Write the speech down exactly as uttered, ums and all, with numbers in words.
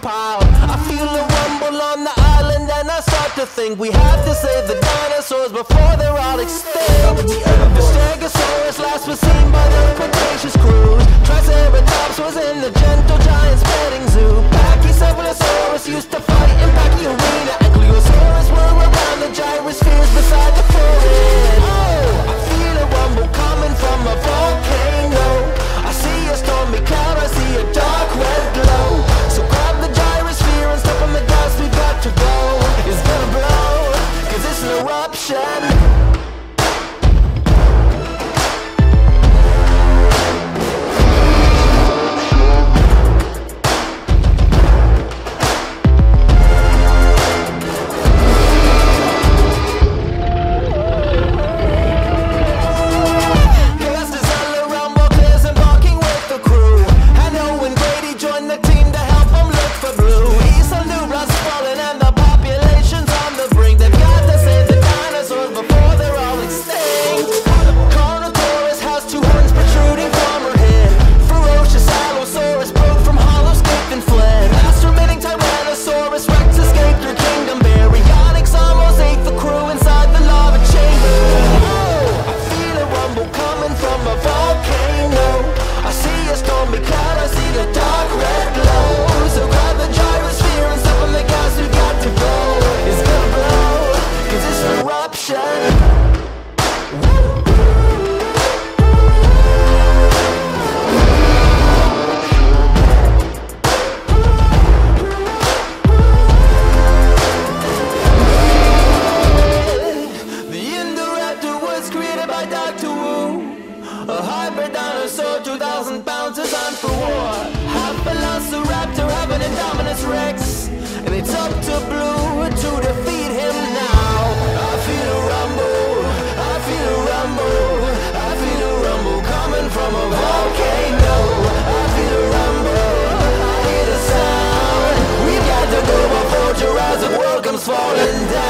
proud. I feel a rumble on the island and I start to think we have to save the dinosaurs before they're all extinct. The Stegosaurus last was seen by the Cretaceous cruise. Triceratops was in the gentle giant's petting zoo. Pachycephalosaurus used to fight in Pachy arena. Ankylosaurus were around the gyrospheres beside the forest. Oh, I feel a rumble coming from a volcano. I see a stormy cloud, I see a dark red glow. So grab the gyrosphere and step on the gas, we've got to go. It's gonna blow, cause it's an eruption. Isla Nublar's falling and the population's on the brink. They've got to save the dinosaurs before they're all extinct. Carnotaurus has two horns protruding from her head. Ferocious Allosaurus broke from hollow scaped and fled. Last remaining Tyrannosaurus Rex escaped her kingdom. Baryonyx almost ate the crew inside the lava chamber. Oh, I feel a rumble coming from a volcano. I see a stormy cloud, I see the dark red glow. So grab the gyrosphere and step on the gas, we got to go. It's gonna blow, cause it's an eruption. A hybrid dinosaur, two thousand pounds is on for war. Half velociraptor, have an indominus rex, and it's up to Blue to defeat him now. I feel a rumble, I feel a rumble, I feel a rumble coming from a volcano. I feel a rumble, I hear the sound. We've got to go before Jurassic World comes falling down.